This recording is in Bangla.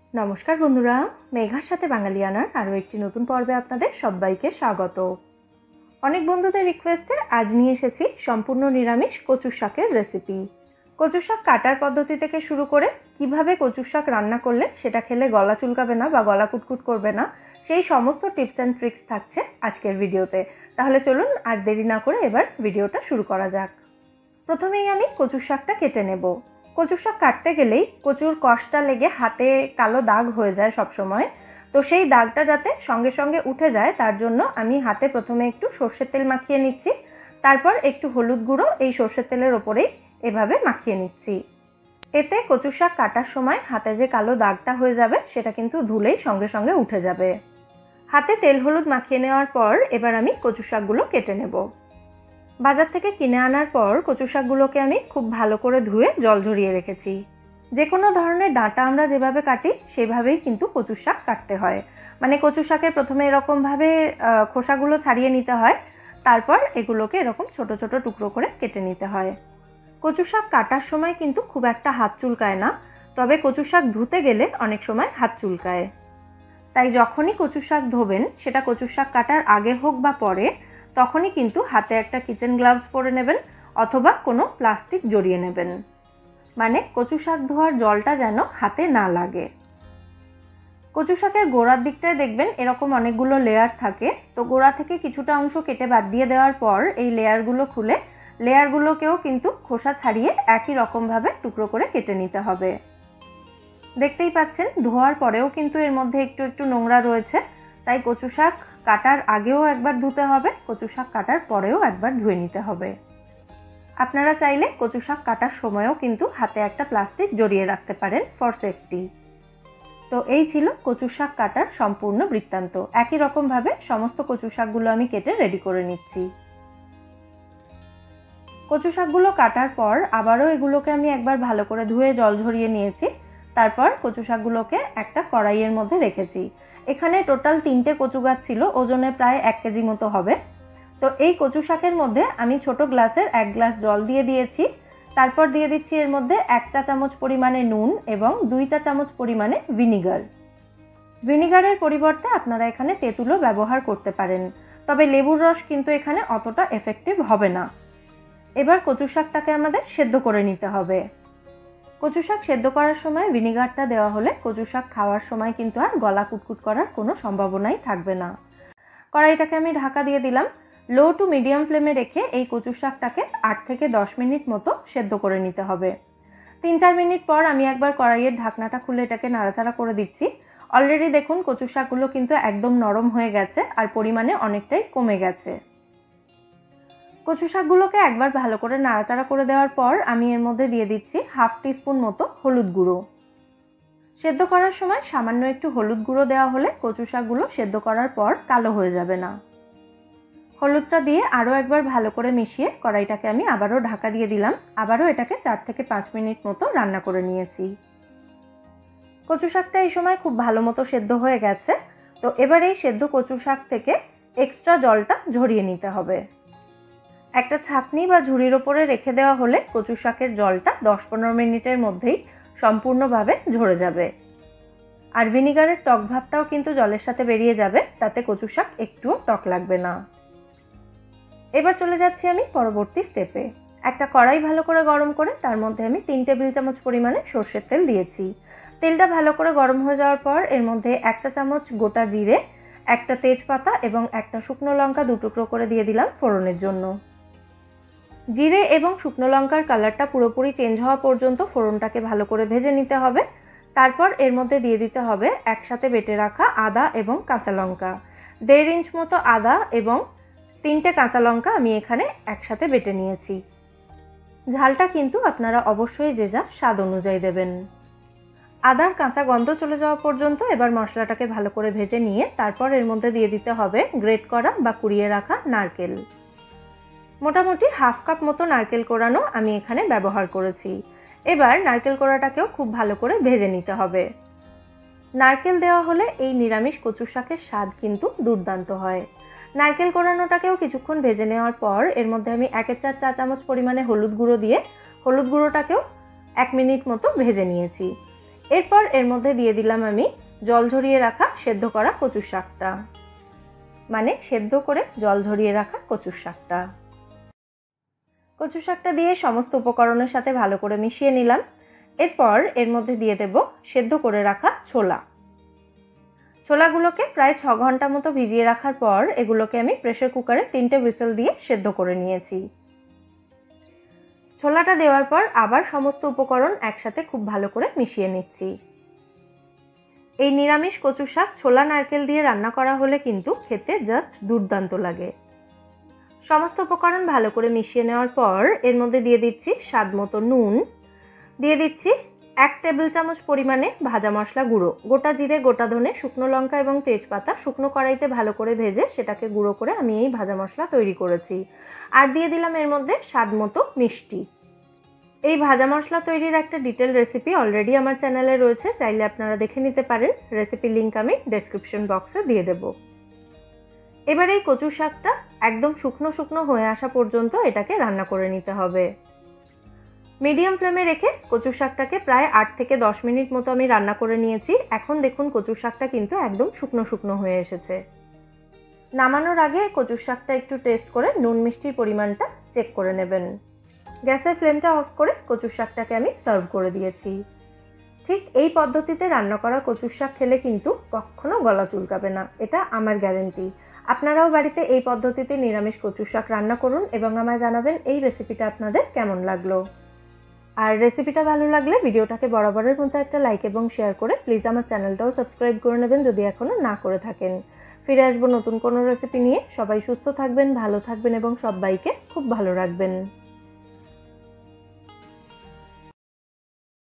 নমস্কার বন্ধুরা, মেঘার সাথে বাঙালিয়ানার আরও একটি নতুন পর্বে আপনাদের সবাইকে স্বাগত। অনেক বন্ধুদের রিকোয়েস্টে আজ নিয়ে এসেছি সম্পূর্ণ নিরামিষ কচুর শাকের রেসিপি। কচুর শাক কাটার পদ্ধতি থেকে শুরু করে কিভাবে কচুর শাক রান্না করলে সেটা খেলে গলা চুলকাবে না বা গলা কুটকুট করবে না, সেই সমস্ত টিপস অ্যান্ড ট্রিক্স থাকছে আজকের ভিডিওতে। তাহলে চলুন আর দেরি না করে এবার ভিডিওটা শুরু করা যাক। প্রথমেই আমি কচুর শাকটা কেটে নেব। কচুর শাক কাটতে গেলেই কচুর কষটা লেগে হাতে কালো দাগ হয়ে যায় সব সময়। তো সেই দাগটা যাতে সঙ্গে সঙ্গে উঠে যায় তার জন্য আমি হাতে প্রথমে একটু সর্ষের তেল মাখিয়ে নিচ্ছি, তারপর একটু হলুদ গুঁড়ো এই সর্ষের তেলের ওপরেই এভাবে মাখিয়ে নিচ্ছি। এতে কচুর শাক কাটার সময় হাতে যে কালো দাগটা হয়ে যাবে সেটা কিন্তু ধুলেই সঙ্গে সঙ্গে উঠে যাবে। হাতে তেল হলুদ মাখিয়ে নেওয়ার পর এবার আমি কচুর শাকগুলো কেটে নেব। বাজার থেকে কিনে আনার পর কচু শাকগুলোকে আমি খুব ভালো করে ধুয়ে জল ঝরিয়ে রেখেছি। যে কোনো ধরনের ডাঁটা আমরা যেভাবে কাটি সেভাবেই কিন্তু কচু শাক কাটতে হয়। মানে কচু শাকের প্রথমে এরকমভাবে খোসাগুলো ছাড়িয়ে নিতে হয়, তারপর এগুলোকে এরকম ছোট ছোট টুকরো করে কেটে নিতে হয়। কচু শাক কাটার সময় কিন্তু খুব একটা হাত চুলকায় না, তবে কচু শাক ধুতে গেলে অনেক সময় হাত চুলকায়। তাই যখনই কচু শাক ধোবেন, সেটা কচু শাক কাটার আগে হোক বা পরে, তখনই কিন্তু হাতে একটা কিচেন গ্লাভস পরে নেবেন অথবা কোনো প্লাস্টিক জড়িয়ে নেবেন, মানে কচু শাক ধোয়ার জলটা যেন হাতে না লাগে। কচু শাকের গোড়ার দিকটায় দেখবেন এরকম অনেকগুলো লেয়ার থাকে, তো গোড়া থেকে কিছুটা অংশ কেটে বাদ দিয়ে দেওয়ার পর এই লেয়ারগুলো খুলে লেয়ারগুলোকেও কিন্তু খোসা ছাড়িয়ে একই রকমভাবে টুকরো করে কেটে নিতে হবে। দেখতেই পাচ্ছেন ধোয়ার পরেও কিন্তু এর মধ্যে একটু একটু নোংরা রয়েছে, তাই কচু শাক কাটার আগেও একবার ধুতে হবে, কচু শাক কাটার পরেও একবার ধুয়ে নিতে হবে। আপনারা চাইলে কচু শাক কাটার সময়ও কিন্তু হাতে একটা প্লাস্টিক জড়িয়ে রাখতে পারেন ফর সেফটি। তো এই ছিল কচু শাক কাটার সম্পূর্ণ বৃত্তান্ত। একই রকমভাবে সমস্ত কচু শাকগুলো আমি কেটে রেডি করে নিচ্ছি। কচু শাকগুলো কাটার পর আবারও এগুলোকে আমি একবার ভালো করে ধুয়ে জল ঝরিয়ে নিয়েছি। তারপর কচু শাকগুলোকে একটা কড়াইয়ের মধ্যে রেখেছি। এখানে টোটাল 3টে কচু গাছ ছিল, ওজনে প্রায় 1 কেজি মতো হবে। তো এই কচু শাকের মধ্যে আমি ছোট গ্লাসের 1 গ্লাস জল দিয়ে দিয়েছি। তারপর দিয়ে দিচ্ছি এর মধ্যে 1 চা চামচ পরিমাণে নুন এবং 2 চা চামচ পরিমাণে ভিনিগার। ভিনিগারের পরিবর্তে আপনারা এখানে তেঁতুলও ব্যবহার করতে পারেন, তবে লেবুর রস কিন্তু এখানে অতটা এফেক্টিভ হবে না। এবার কচু শাকটাকে আমাদের সেদ্ধ করে নিতে হবে। কচু শাক সেদ্ধ করার সময় ভিনিগারটা দেওয়া হলে কচু শাক খাওয়ার সময় কিন্তু আর গলা কুটকুট করার কোনো সম্ভাবনাই থাকবে না। কড়াইটাকে আমি ঢাকা দিয়ে দিলাম। লো টু মিডিয়াম ফ্লেমে রেখে এই কচু শাকটাকে 8 থেকে 10 মিনিট মতো সেদ্ধ করে নিতে হবে। 3-4 মিনিট পর আমি একবার কড়াইয়ের ঢাকনাটা খুলে এটাকে নাড়াচাড়া করে দিচ্ছি। অলরেডি দেখুন কচু শাকগুলো কিন্তু একদম নরম হয়ে গেছে আর পরিমাণে অনেকটাই কমে গেছে। কচু শাকগুলোকে একবার ভালো করে নাড়াচাড়া করে দেওয়ার পর আমি এর মধ্যে দিয়ে দিচ্ছি 1/2 টিস্পুন মতো হলুদ গুঁড়ো। সেদ্ধ করার সময় সামান্য একটু হলুদ গুঁড়ো দেওয়া হলে কচু শাকগুলো সেদ্ধ করার পর কালো হয়ে যাবে না। হলুদটা দিয়ে আরও একবার ভালো করে মিশিয়ে কড়াইটাকে আমি আবারও ঢাকা দিয়ে দিলাম। আবারও এটাকে 4 থেকে 5 মিনিট মতো রান্না করে নিয়েছি। কচু শাকটা এই সময় খুব ভালো মতো সেদ্ধ হয়ে গেছে। তো এবার এই সেদ্ধ কচু শাক থেকে এক্সট্রা জলটা ঝরিয়ে নিতে হবে। একটা ছাঁকনি বা ঝুড়ির ওপরে রেখে দেওয়া হলে কচু শাকের জলটা 10-15 মিনিটের মধ্যেই সম্পূর্ণভাবে ঝরে যাবে। আর ভিনিগারের টক ভাবটাও কিন্তু জলের সাথে বেরিয়ে যাবে, তাতে কচু শাক একটুও টক লাগবে না। এবার চলে যাচ্ছি আমি পরবর্তী স্টেপে। একটা কড়াই ভালো করে গরম করে তার মধ্যে আমি 3 টেবিল চামচ পরিমাণে সর্ষের তেল দিয়েছি। তেলটা ভালো করে গরম হয়ে যাওয়ার পর এর মধ্যে 1 চা চামচ গোটা জিরে, একটা তেজপাতা এবং একটা শুকনো লঙ্কা 2 টুকরো করে দিয়ে দিলাম ফোড়নের জন্য। জিরে এবং শুকনো লঙ্কার কালারটা পুরোপুরি চেঞ্জ হওয়া পর্যন্ত ফোড়নটাকে ভালো করে ভেজে নিতে হবে। তারপর এর মধ্যে দিয়ে দিতে হবে একসাথে বেটে রাখা আদা এবং কাঁচা লঙ্কা। 1.5 ইঞ্চ মতো আদা এবং 3টে কাঁচা লঙ্কা আমি এখানে একসাথে বেটে নিয়েছি। ঝালটা কিন্তু আপনারা অবশ্যই যে যা স্বাদ অনুযায়ী দেবেন। আদার কাঁচা গন্ধ চলে যাওয়া পর্যন্ত এবার মশলাটাকে ভালো করে ভেজে নিয়ে তারপর এর মধ্যে দিয়ে দিতে হবে গ্রেট করা বা কুড়িয়ে রাখা নারকেল। মোটামুটি 1/2 কাপ মতো নারকেল কোড়ানো আমি এখানে ব্যবহার করেছি। এবার নারকেল কোড়াটাকেও খুব ভালো করে ভেজে নিতে হবে। নারকেল দেওয়া হলে এই নিরামিষ কচু শাকের স্বাদ কিন্তু দুর্দান্ত হয়। নারকেল কোড়ানোটাকেও কিছুক্ষণ ভেজে নেওয়ার পর এর মধ্যে আমি 1/4 চা চামচ পরিমাণে হলুদ গুঁড়ো দিয়ে হলুদ গুঁড়োটাকেও 1 মিনিট মতো ভেজে নিয়েছি। এরপর এর মধ্যে দিয়ে দিলাম আমি জল ঝরিয়ে রাখা সেদ্ধ করা কচুর শাকটা, মানে সেদ্ধ করে জল ঝরিয়ে রাখা কচুর শাকটা। কচুর শাকটা দিয়ে সমস্ত উপকরণের সাথে ভালো করে মিশিয়ে নিলাম। এরপর এর মধ্যে দিয়ে দেব সেদ্ধ করে রাখা ছোলা। ছোলাগুলোকে প্রায় 6 ঘন্টা মতো ভিজিয়ে রাখার পর এগুলোকে আমি প্রেসার কুকারে 3টে হুইসেল দিয়ে সেদ্ধ করে নিয়েছি। ছোলাটা দেওয়ার পর আবার সমস্ত উপকরণ একসাথে খুব ভালো করে মিশিয়ে নিচ্ছি। এই নিরামিষ কচু শাক ছোলা নারকেল দিয়ে রান্না করা হলে কিন্তু খেতে জাস্ট দুর্দান্ত লাগে। সমস্ত উপকরণ ভালো করে মিশিয়ে নেওয়ার পর এর মধ্যে দিয়ে দিচ্ছি স্বাদ মতো নুন, দিয়ে দিচ্ছি 1 টেবিল চামচ পরিমাণে ভাজা মশলা গুঁড়ো। গোটা জিরে, গোটা ধনে, শুকনো লঙ্কা এবং তেজপাতা শুকনো কড়াইতে ভালো করে ভেজে সেটাকে গুঁড়ো করে আমি এই ভাজা মশলা তৈরি করেছি। আর দিয়ে দিলাম এর মধ্যে স্বাদ মতো মিষ্টি। এই ভাজা মশলা তৈরির একটা ডিটেল রেসিপি অলরেডি আমার চ্যানেলে রয়েছে, চাইলে আপনারা দেখে নিতে পারেন। রেসিপির লিঙ্ক আমি ডেসক্রিপশন বক্সে দিয়ে দেব। এবার এই কচু শাকটা একদম শুকনো শুকনো হয়ে আসা পর্যন্ত এটাকে রান্না করে নিতে হবে। মিডিয়াম ফ্লেমে রেখে কচু শাকটাকে প্রায় 8 থেকে 10 মিনিট মতো আমি রান্না করে নিয়েছি। এখন দেখুন কচু শাকটা কিন্তু একদম শুকনো শুকনো হয়ে এসেছে। নামানোর আগে কচু শাকটা একটু টেস্ট করে নুন মিষ্টির পরিমাণটা চেক করে নেবেন। গ্যাসের ফ্লেমটা অফ করে কচু শাকটাকে আমি সার্ভ করে দিয়েছি। ঠিক এই পদ্ধতিতে রান্না করা কচু শাক খেলে কিন্তু কখনো গলা চুলকাবে না, এটা আমার গ্যারেন্টি। আপনারাও বাড়িতে এই পদ্ধতিতে নিরামিষ কচু শাক রান্না করুন এবং আমায় জানাবেন এই রেসিপিটা আপনাদের কেমন লাগলো। আর রেসিপিটা ভালো লাগলে ভিডিওটাকে বরাবরের মতো একটা লাইক এবং শেয়ার করে প্লিজ আমার চ্যানেলটাও সাবস্ক্রাইব করে নেবেন যদি এখনও না করে থাকেন। ফিরে আসবো নতুন কোনো রেসিপি নিয়ে। সবাই সুস্থ থাকবেন, ভালো থাকবেন এবং সবাইকে খুব ভালো রাখবেন।